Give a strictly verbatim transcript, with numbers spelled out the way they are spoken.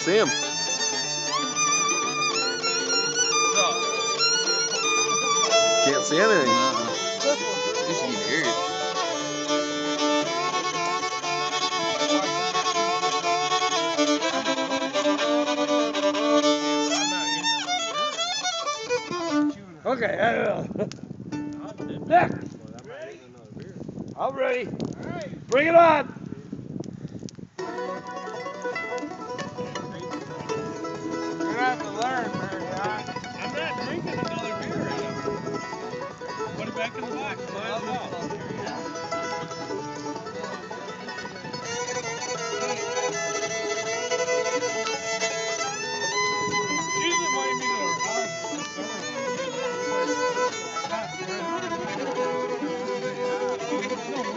see him. Can't see anything. Uh-uh. You should get hurt. Okay, uh, Nick, I'm ready. Bring it on. You're gonna have to learn, Mary. I'm not drinking another beer right now. Put it back in the box. Might as well. These remind me of our house in the summer. No,